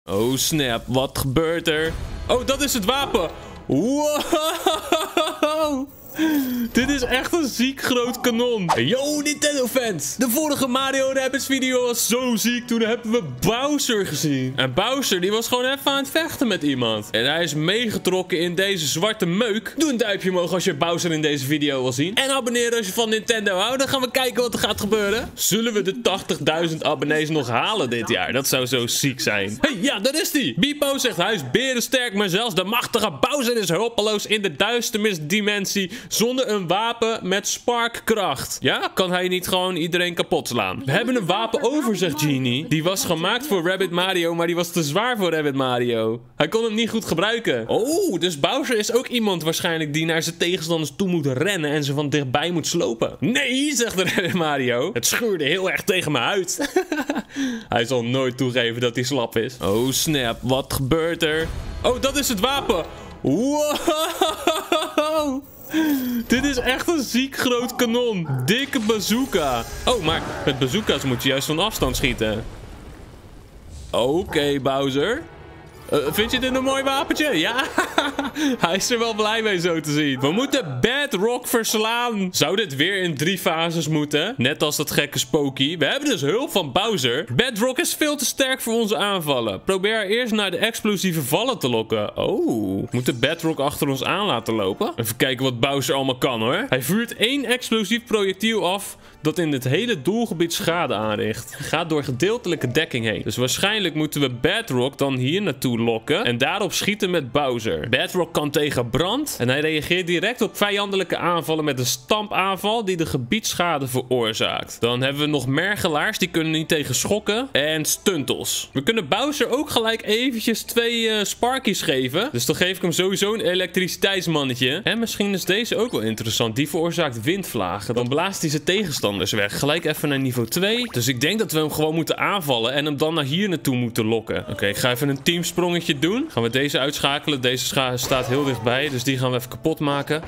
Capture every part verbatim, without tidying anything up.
Oh snap, wat gebeurt er? Oh, dat is het wapen. Wow. Dit is echt een ziek groot kanon. Yo, Nintendo fans. De vorige Mario Rabbids video was zo ziek. Toen hebben we Bowser gezien. En Bowser, die was gewoon even aan het vechten met iemand. En hij is meegetrokken in deze zwarte meuk. Doe een duimpje omhoog als je Bowser in deze video wil zien. En abonneer als je van Nintendo houdt. Dan gaan we kijken wat er gaat gebeuren. Zullen we de tachtigduizend abonnees nog halen dit jaar? Dat zou zo ziek zijn. Hey, ja, daar is hij. Beepo zegt hij is berensterk, maar zelfs de machtige Bowser is hulpeloos in de duisternisdimensie. Zonder een wapen met sparkkracht. Ja, kan hij niet gewoon iedereen kapot slaan? We hebben een wapen over, zegt Genie. Die was gemaakt voor Rabbid Mario, maar die was te zwaar voor Rabbid Mario. Hij kon hem niet goed gebruiken. Oh, dus Bowser is ook iemand waarschijnlijk die naar zijn tegenstanders toe moet rennen en ze van dichtbij moet slopen. Nee, zegt de Rabbid Mario. Het schuurde heel erg tegen mijn huid. Hij zal nooit toegeven dat hij slap is. Oh snap, wat gebeurt er? Oh, dat is het wapen. Wow. Dit is echt een ziek groot kanon. Dikke bazooka. Oh, maar met bazooka's moet je juist van afstand schieten. Oké, okay, Bowser. Uh, vind je dit een mooi wapentje? Ja, hij is er wel blij mee zo te zien. We moeten Bedrock verslaan. Zou dit weer in drie fases moeten? Net als dat gekke Spooky. We hebben dus hulp van Bowser. Bedrock is veel te sterk voor onze aanvallen. Probeer haar eerst naar de explosieve vallen te lokken. Oh, we moeten Bedrock achter ons aan laten lopen. Even kijken wat Bowser allemaal kan hoor. Hij vuurt één explosief projectiel af dat in het hele doelgebied schade aanricht. Hij gaat door gedeeltelijke dekking heen. Dus waarschijnlijk moeten we Bedrock dan hier naartoe lokken en daarop schieten met Bowser. Bedrock kan tegen brand en hij reageert direct op vijandelijke aanvallen met een stampaanval die de gebiedsschade veroorzaakt. Dan hebben we nog mergelaars, die kunnen niet tegen schokken, en stuntels. We kunnen Bowser ook gelijk eventjes twee uh, Sparkies geven. Dus dan geef ik hem sowieso een elektriciteitsmannetje. En misschien is deze ook wel interessant. Die veroorzaakt windvlagen. Dan blaast hij zijn tegenstanders weg. Gelijk even naar niveau twee. Dus ik denk dat we hem gewoon moeten aanvallen en hem dan naar hier naartoe moeten lokken. Oké, okay, ik ga even een teamsprongetje doen. Gaan we deze uitschakelen. Deze staat heel dichtbij, dus die gaan we even kapot maken.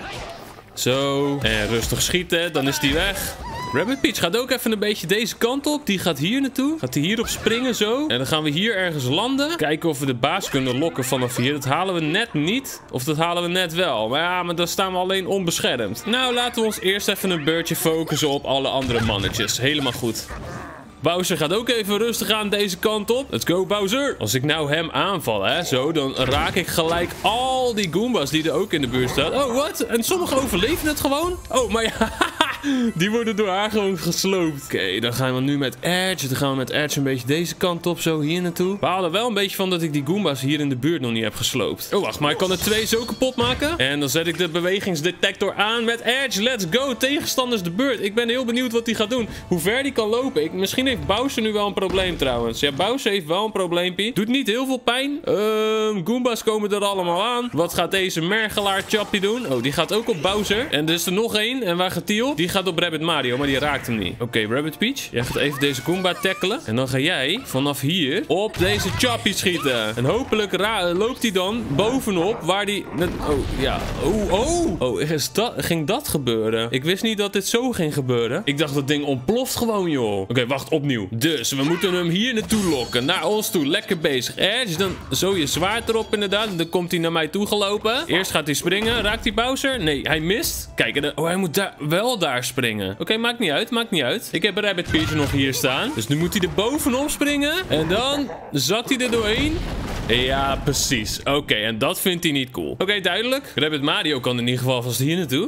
Zo. En rustig schieten. Dan is die weg. Rabbid Peach gaat ook even een beetje deze kant op. Die gaat hier naartoe. Gaat hij hierop springen zo. En dan gaan we hier ergens landen. Kijken of we de baas kunnen lokken vanaf hier. Dat halen we net niet. Of dat halen we net wel. Maar ja, maar dan staan we alleen onbeschermd. Nou, laten we ons eerst even een beurtje focussen op alle andere mannetjes. Helemaal goed. Bowser gaat ook even rustig aan deze kant op. Let's go, Bowser. Als ik nou hem aanval, hè, zo, dan raak ik gelijk al die Goombas die er ook in de buurt staan. Oh, wat? En sommigen overleven het gewoon? Oh, maar ja, die worden door haar gewoon gesloopt. Oké, okay, dan gaan we nu met Edge. Dan gaan we met Edge een beetje deze kant op, zo hier naartoe. We halen wel een beetje van dat ik die Goombas hier in de buurt nog niet heb gesloopt. Oh, wacht, maar ik kan er twee zo kapot maken. En dan zet ik de bewegingsdetector aan met Edge. Let's go, tegenstanders de beurt. Ik ben heel benieuwd wat hij gaat doen. Hoe ver die kan lopen. Ik, misschien heeft Bowser nu wel een probleem trouwens. Ja, Bowser heeft wel een probleempje. Doet niet heel veel pijn. Um, Goombas komen er allemaal aan. Wat gaat deze mergelaar Chappie doen? Oh, die gaat ook op Bowser. En er is er nog één. En waar gaat die op? Die gaat op Rabbid Mario, maar die raakt hem niet. Oké, okay, Rabbid Peach. Jij gaat even deze Goomba tackelen. En dan ga jij vanaf hier op deze Chappie schieten. En hopelijk loopt hij dan bovenop waar die... Met... Oh, ja. Oh, oh. Oh, is dat... ging dat gebeuren? Ik wist niet dat dit zo ging gebeuren. Ik dacht dat ding ontploft gewoon, joh. Oké, okay, wacht, opnieuw. Dus we moeten hem hier naartoe lokken. Naar ons toe. Lekker bezig. Edge, dan zo je zwaard erop inderdaad. Dan komt hij naar mij toe gelopen. Eerst gaat hij springen. Raakt hij Bowser? Nee, hij mist. Kijk, oh, hij moet daar, wel daar springen. Oké, okay, maakt niet uit. Maakt niet uit. Ik heb Rabbid Peach nog hier staan. Dus nu moet hij er bovenop springen. En dan zakt hij er doorheen. Ja, precies. Oké, okay, en dat vindt hij niet cool. Oké, okay, duidelijk. Rabbid Mario kan in ieder geval vast hier naartoe.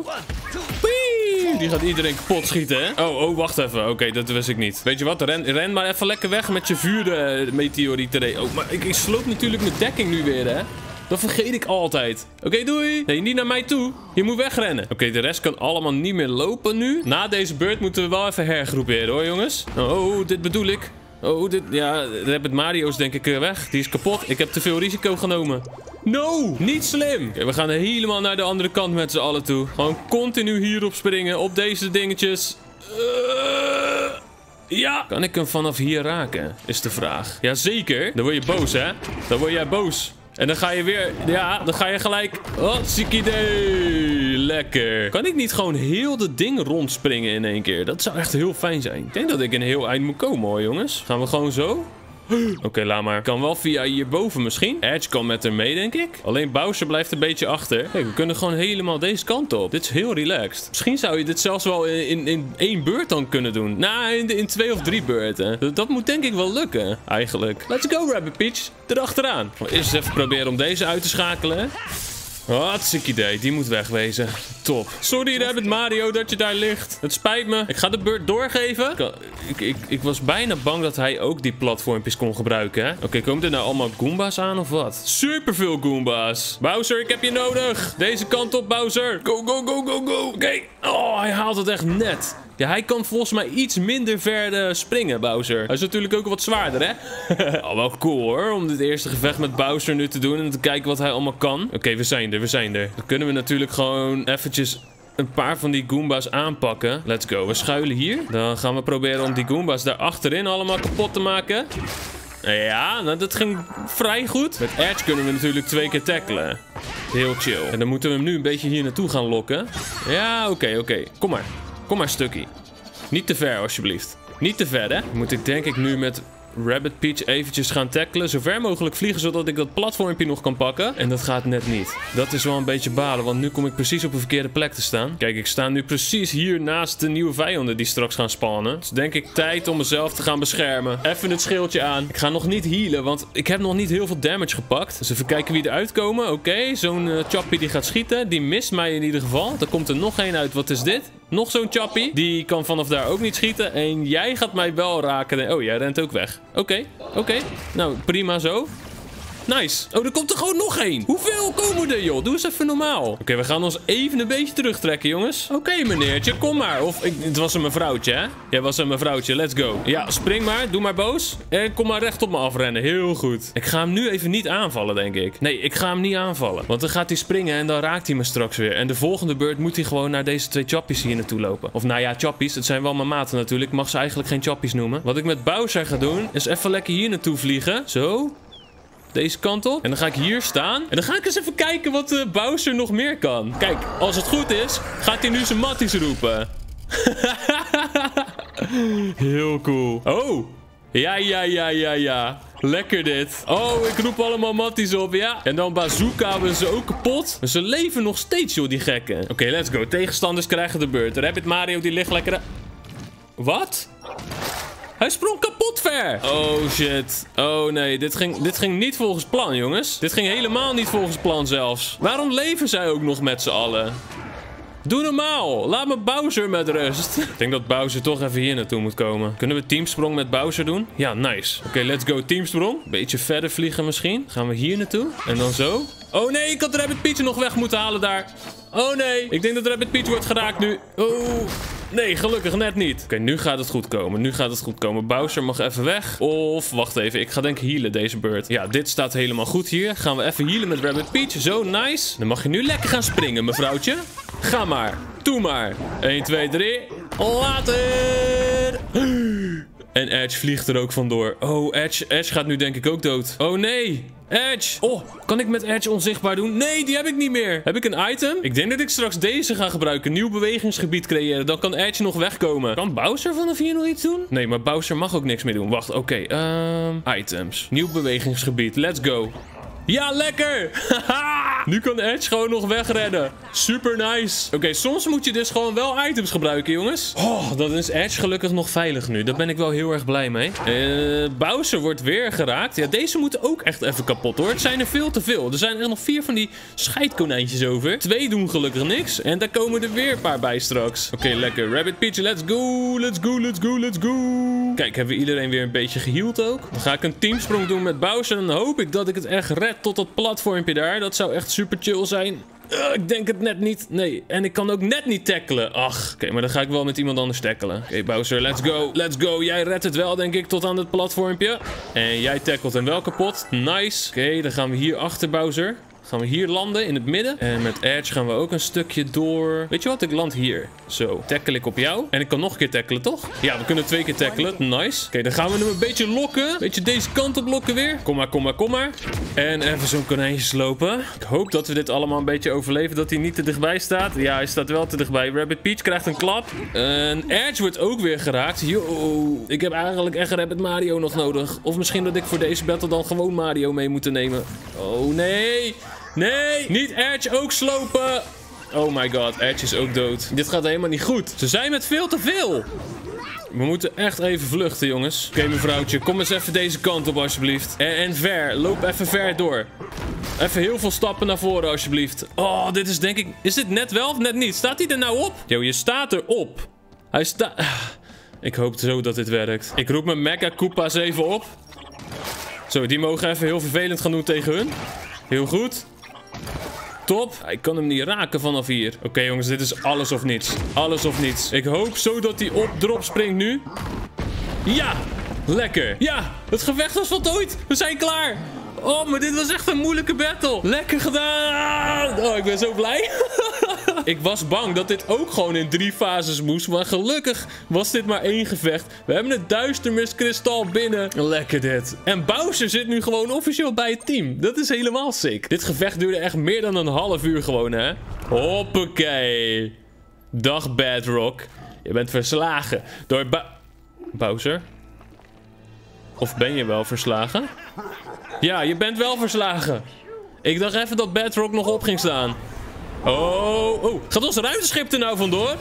Die gaat iedereen kapot schieten, hè? Oh, oh, wacht even. Oké, okay, dat wist ik niet. Weet je wat? Ren, ren maar even lekker weg met je vuurmeteorieten. Oh, maar ik, ik sloop natuurlijk mijn dekking nu weer, hè? Dat vergeet ik altijd. Oké, okay, doei. Nee, niet naar mij toe. Je moet wegrennen. Oké, okay, de rest kan allemaal niet meer lopen nu. Na deze beurt moeten we wel even hergroeperen, hoor, jongens. Oh, oh, dit bedoel ik. Oh, dit... Ja, Rabbid Mario is denk ik weg. Die is kapot. Ik heb te veel risico genomen. No, niet slim. Okay, we gaan helemaal naar de andere kant met z'n allen toe. Gewoon continu hierop springen. Op deze dingetjes. Uh, ja. Kan ik hem vanaf hier raken? Is de vraag. Jazeker. Dan word je boos, hè? Dan word jij boos. En dan ga je weer... Ja, dan ga je gelijk... Oh, ziek idee. Lekker. Kan ik niet gewoon heel de ding rondspringen in één keer? Dat zou echt heel fijn zijn. Ik denk dat ik een heel eind moet komen, hoor, jongens. Gaan we gewoon zo? Oké, okay, laat maar. Kan wel via hierboven misschien. Edge kan met haar mee, denk ik. Alleen Bowser blijft een beetje achter. Kijk, we kunnen gewoon helemaal deze kant op. Dit is heel relaxed. Misschien zou je dit zelfs wel in, in, in één beurt dan kunnen doen. Nou, in, in twee of drie beurten. Dat, dat moet denk ik wel lukken, eigenlijk. Let's go, Rabbit Peach. Erachteraan. Eerst eens even proberen om deze uit te schakelen. Hartstikke idee, die moet wegwezen. Top. Sorry Rabbit Mario dat je daar ligt. Het spijt me. Ik ga de beurt doorgeven. Ik, ik, ik, ik was bijna bang dat hij ook die platformpjes kon gebruiken. Oké, okay, komen er nou allemaal Goombas aan of wat? Superveel Goombas. Bowser, ik heb je nodig. Deze kant op, Bowser. Go, go, go, go, go. Oké. Okay. Oh, hij haalt het echt net. Ja, hij kan volgens mij iets minder ver uh, springen, Bowser. Hij is natuurlijk ook wat zwaarder, hè? Oh, wel cool, hoor. Om dit eerste gevecht met Bowser nu te doen en te kijken wat hij allemaal kan. Oké, okay, we zijn er, we zijn er. Dan kunnen we natuurlijk gewoon eventjes een paar van die Goombas aanpakken. Let's go. We schuilen hier. Dan gaan we proberen om die Goombas daar achterin allemaal kapot te maken. Ja, nou, dat ging vrij goed. Met Edge kunnen we natuurlijk twee keer tackelen. Heel chill. En dan moeten we hem nu een beetje hier naartoe gaan lokken. Ja, oké, okay, oké. Okay. Kom maar. Kom maar, stukkie. Niet te ver, alsjeblieft. Niet te ver, hè? Moet ik denk ik nu met Rabbit Peach eventjes gaan tackelen. Zo ver mogelijk vliegen, zodat ik dat platformpje nog kan pakken. En dat gaat net niet. Dat is wel een beetje balen, want nu kom ik precies op een verkeerde plek te staan. Kijk, ik sta nu precies hier naast de nieuwe vijanden die straks gaan spawnen. Het is denk ik tijd om mezelf te gaan beschermen. Even het schildje aan. Ik ga nog niet healen, want ik heb nog niet heel veel damage gepakt. Dus even kijken wie eruit komen. Oké, okay, zo'n uh, Chappie die gaat schieten. Die mist mij in ieder geval. Er komt er nog één uit. Wat is dit? Nog zo'n Chappie. Die kan vanaf daar ook niet schieten. En jij gaat mij wel raken. Oh, jij rent ook weg. Oké, okay, oké. Okay. Nou, prima zo. Nice. Oh, er komt er gewoon nog één. Hoeveel komen er, joh? Doe eens even normaal. Oké, okay, we gaan ons even een beetje terugtrekken, jongens. Oké, okay, meneertje, kom maar. Of, ik, het was een mevrouwtje, hè? Jij was een mevrouwtje, let's go. Ja, spring maar, doe maar boos. En kom maar recht op me afrennen, heel goed. Ik ga hem nu even niet aanvallen, denk ik. Nee, ik ga hem niet aanvallen. Want dan gaat hij springen en dan raakt hij me straks weer. En de volgende beurt moet hij gewoon naar deze twee chappies hier naartoe lopen. Of nou ja, chappies, het zijn wel mijn maten natuurlijk. Ik mag ze eigenlijk geen chappies noemen. Wat ik met Bowser ga doen, is even lekker hier naartoe vliegen. Zo. Deze kant op. En dan ga ik hier staan. En dan ga ik eens even kijken wat uh, Bowser nog meer kan. Kijk, als het goed is, gaat hij nu zijn matties roepen. Heel cool. Oh. Ja, ja, ja, ja, ja. Lekker dit. Oh, ik roep allemaal matties op, ja. En dan Bazooka we ze ook kapot. Ze leven nog steeds, joh, die gekken. Oké, okay, let's go. Tegenstanders krijgen de beurt. Rabbit Mario, die ligt lekker... Wat? Hij sprong kapot ver. Oh shit. Oh nee, dit ging, dit ging niet volgens plan, jongens. Dit ging helemaal niet volgens plan zelfs. Waarom leven zij ook nog met z'n allen? Doe normaal. Laat me Bowser met rust. Ik denk dat Bowser toch even hier naartoe moet komen. Kunnen we teamsprong met Bowser doen? Ja, nice. Oké, okay, let's go teamsprong. Beetje verder vliegen misschien. Gaan we hier naartoe. En dan zo. Oh nee, ik had Rabbit Peach nog weg moeten halen daar. Oh nee. Ik denk dat Rabbit Peach wordt geraakt nu. Oh. Nee, gelukkig net niet. Oké, okay, nu gaat het goed komen. Nu gaat het goed komen. Bowser mag even weg. Of, wacht even. Ik ga denk ik healen deze beurt. Ja, dit staat helemaal goed hier. Gaan we even healen met Rabbit Peach. Zo, nice. Dan mag je nu lekker gaan springen, mevrouwtje. Ga maar. Doe maar. één, twee, drie. Later. En Edge vliegt er ook vandoor. Oh, Edge. Edge gaat nu denk ik ook dood. Oh, nee. Edge. Oh, kan ik met Edge onzichtbaar doen? Nee, die heb ik niet meer. Heb ik een item? Ik denk dat ik straks deze ga gebruiken. Nieuw bewegingsgebied creëren. Dan kan Edge nog wegkomen. Kan Bowser vanaf hier nog iets doen? Nee, maar Bowser mag ook niks meer doen. Wacht, oké. Okay, um, items. Nieuw bewegingsgebied. Let's go. Ja, lekker! Nu kan Edge gewoon nog wegrennen. Super nice. Oké, okay, soms moet je dus gewoon wel items gebruiken, jongens. Oh, dan is Edge gelukkig nog veilig nu. Daar ben ik wel heel erg blij mee. Uh, Bowser wordt weer geraakt. Ja, deze moeten ook echt even kapot, hoor. Het zijn er veel te veel. Er zijn er nog vier van die scheidkonijntjes over. Twee doen gelukkig niks. En daar komen er weer een paar bij straks. Oké, okay, lekker. Rabbit Peach, let's go. Let's go, let's go, let's go. Kijk, hebben we iedereen weer een beetje geheeld ook. Dan ga ik een teamsprong doen met Bowser. En dan hoop ik dat ik het echt red tot dat platformpje daar. Dat zou echt super chill zijn. Uh, ik denk het net niet. Nee, en ik kan ook net niet tackelen. Ach, oké, okay, maar dan ga ik wel met iemand anders tackelen. Oké, okay, Bowser, let's go. Let's go. Jij redt het wel, denk ik, tot aan het platformpje. En jij tackelt hem wel kapot. Nice. Oké, okay, dan gaan we hier achter, Bowser. Gaan we hier landen, in het midden. En met Edge gaan we ook een stukje door. Weet je wat? Ik land hier. Zo, tackle ik op jou. En ik kan nog een keer tackelen, toch? Ja, we kunnen twee keer tackelen. Nice. Oké, dan gaan we hem een beetje lokken. Een beetje deze kant op lokken weer. Kom maar, kom maar, kom maar. En even zo'n konijntje slopen. Ik hoop dat we dit allemaal een beetje overleven. Dat hij niet te dichtbij staat. Ja, hij staat wel te dichtbij. Rabbit Peach krijgt een klap. En Edge wordt ook weer geraakt. Yo, ik heb eigenlijk echt Rabbit Mario nog nodig. Of misschien dat ik voor deze battle dan gewoon Mario mee moet nemen. Oh, nee. Nee, niet Edge ook slopen. Oh my god, Edge is ook dood. Dit gaat helemaal niet goed. Ze zijn met veel te veel. We moeten echt even vluchten, jongens. Oké, okay, mevrouwtje, kom eens even deze kant op, alsjeblieft. En, en ver, loop even ver door. Even heel veel stappen naar voren, alsjeblieft. Oh, dit is denk ik... Is dit net wel of net niet? Staat hij er nou op? Yo, je staat erop. Hij staat... Ik hoop zo dat dit werkt. Ik roep mijn Mega Koopa's even op. Zo, die mogen even heel vervelend gaan doen tegen hun. Heel goed. Top. Ik kan hem niet raken vanaf hier. Oké, okay, jongens, dit is alles of niets. Alles of niets. Ik hoop zo dat hij op drop springt nu. Ja! Lekker. Ja! Het gevecht was voltooid. We zijn klaar. Oh, maar dit was echt een moeilijke battle. Lekker gedaan. Oh, ik ben zo blij. Ik was bang dat dit ook gewoon in drie fases moest. Maar gelukkig was dit maar één gevecht. We hebben het duisterniskristal binnen. Lekker dit. En Bowser zit nu gewoon officieel bij het team. Dat is helemaal sick. Dit gevecht duurde echt meer dan een half uur gewoon, hè. Hoppakee. Dag Bedrock. Je bent verslagen door Ba- Bowser? Of ben je wel verslagen? Ja, je bent wel verslagen. Ik dacht even dat Bedrock nog op ging staan. Oh, oh. Gaat ons ruimteschip er nou vandoor?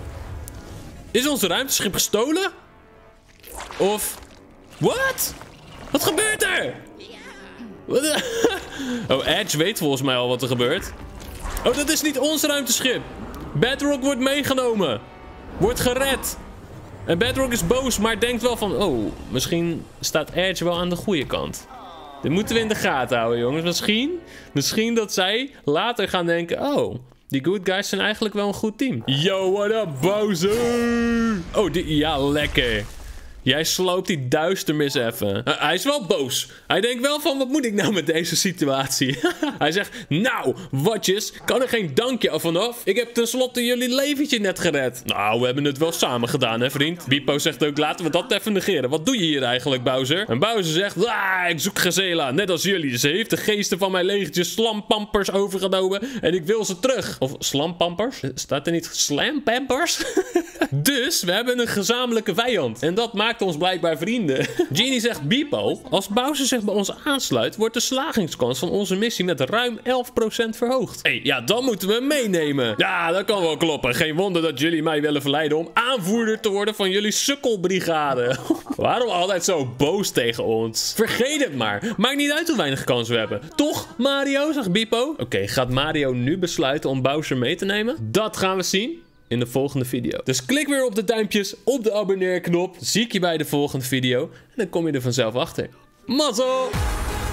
Is ons ruimteschip gestolen? Of... Wat? Wat gebeurt er? Wat? Oh, Edge weet volgens mij al wat er gebeurt. Oh, dat is niet ons ruimteschip. Bedrock wordt meegenomen. Wordt gered. En Bedrock is boos, maar denkt wel van... Oh, misschien staat Edge wel aan de goede kant. Dit moeten we in de gaten houden, jongens. Misschien, misschien dat zij later gaan denken... Oh, die good guys zijn eigenlijk wel een goed team. Yo, what up, Bowser? Oh, die, ja, lekker. Jij sloopt die duisternis even. Uh, hij is wel boos. Hij denkt wel van, wat moet ik nou met deze situatie? Hij zegt, nou, watjes, kan er geen dankje vanaf? Ik heb tenslotte jullie leventje net gered. Nou, we hebben het wel samen gedaan, hè, vriend? Bipo zegt ook, laten we dat even negeren. Wat doe je hier eigenlijk, Bowser? En Bowser zegt, ah, ik zoek Gazela, net als jullie. Ze heeft de geesten van mijn legertje slampampers overgenomen en ik wil ze terug. Of slampampers? Staat er niet slampampers? Dus, we hebben een gezamenlijke vijand. En dat maakt ons blijkbaar vrienden. Genie zegt, Bipo, als Bowser zich bij ons aansluit, wordt de slagingskans van onze missie met ruim elf procent verhoogd. Hé, hey, ja, dan moeten we hem meenemen. Ja, dat kan wel kloppen. Geen wonder dat jullie mij willen verleiden om aanvoerder te worden van jullie sukkelbrigade. Waarom altijd zo boos tegen ons? Vergeet het maar. Maakt niet uit hoe weinig kans we hebben. Toch, Mario, zegt Bipo. Oké, okay, gaat Mario nu besluiten om Bowser mee te nemen? Dat gaan we zien in de volgende video. Dus klik weer op de duimpjes, op de abonneerknop. Zie ik je bij de volgende video. En dan kom je er vanzelf achter. Mazzel!